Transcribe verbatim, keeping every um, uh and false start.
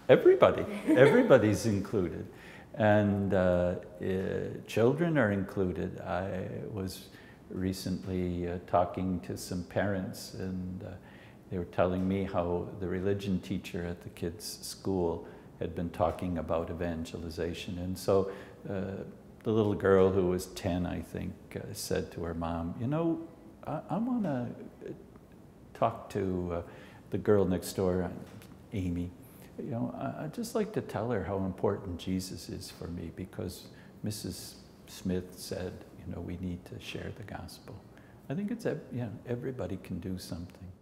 everybody, everybody's included. And uh, uh, children are included. I was recently uh, talking to some parents, and uh, they were telling me how the religion teacher at the kids' school had been talking about evangelization. And so uh, the little girl who was ten, I think, uh, said to her mom, you know, I, I want to talk to uh, the girl next door, Amy. You know, I, I'd just like to tell her how important Jesus is for me, because Missus Smith said, you know, we need to share the gospel. I think it's, you know, everybody can do something.